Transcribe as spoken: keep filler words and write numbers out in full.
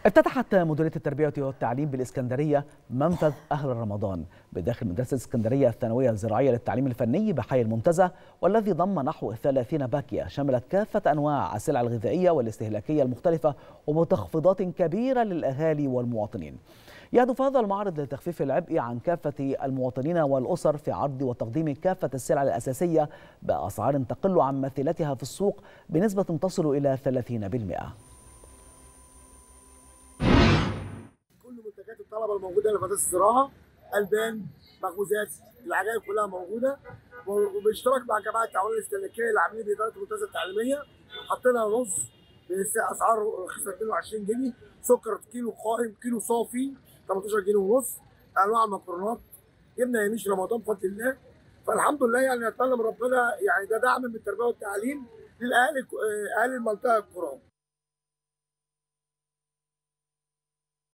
افتتحت مديرية التربية والتعليم بالإسكندرية منفذ أهل رمضان بداخل مدرسة اسكندرية الثانوية الزراعية للتعليم الفني بحي المنتزه، والذي ضم نحو ثلاثين باكية شملت كافة أنواع السلع الغذائية والاستهلاكية المختلفة وبتخفيضات كبيرة للأهالي والمواطنين. يهدف هذا المعرض لتخفيف العبء عن كافة المواطنين والأسر في عرض وتقديم كافة السلع الأساسية بأسعار تقل عن مثيلتها في السوق بنسبة تصل إلى ثلاثين بالمئة. كل منتجات الطلبه الموجوده في مدرسه الزراعه، البان، مخبوزات، العجائب كلها موجوده، وباشتراك مع جماعه التعاون الاستهلاكيه اللي عاملين باداره المنتزه التعليميه. حطينا رز باسعار رخيصه اتنين وعشرين جنيه، سكر كيلو قائم، كيلو صافي تمنتاشر جنيه ونص، انواع المكرونات، جبنا يميش رمضان بفضل الله. فالحمد لله يعني نتمنى من ربنا يعني ده دعم من التربيه والتعليم للاهالي اهالي المنطقه القرى.